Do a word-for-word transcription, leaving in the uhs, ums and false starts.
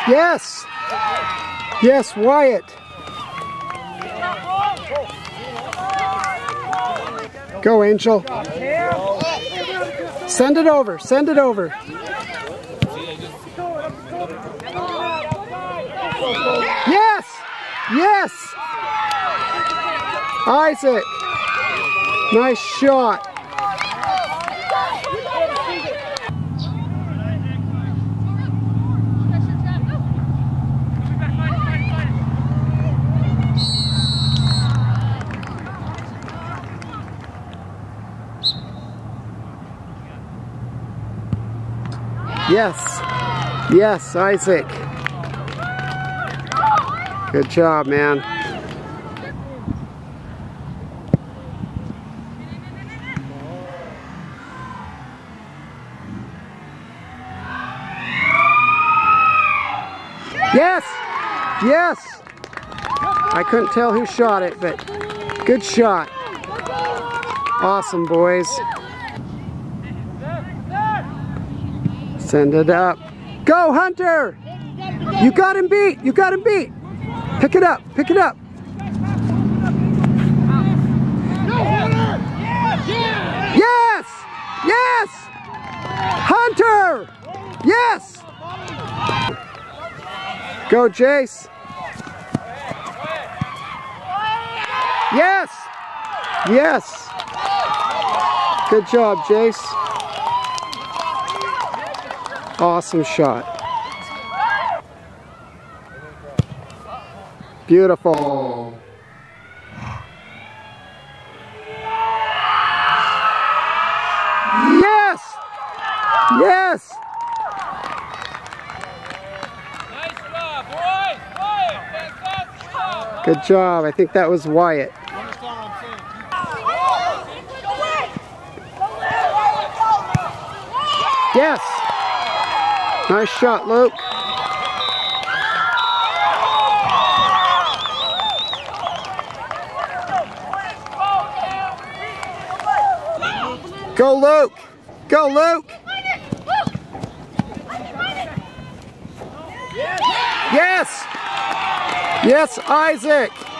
Yes! Yes, Wyatt! Go, Angel. Send it over, send it over. Yes! Yes! Isaac! Nice shot. Yes. Yes, Isaac. Good job, man. Yes! Yes! I couldn't tell who shot it, but good shot. Awesome, boys. Send it up. Go, Hunter! You got him beat! You got him beat! Pick it up! Pick it up! Yes! Yes! Hunter! Yes! Go, Jace! Yes! Yes! Good job, Jace. Awesome shot. Beautiful. Yes! Yes! Nice job, boys! Wyatt, fantastic job! Good job. I think that was Wyatt. Yes! Nice shot, Luke. Go, Luke! Go, Luke! Yes! Yes, Isaac!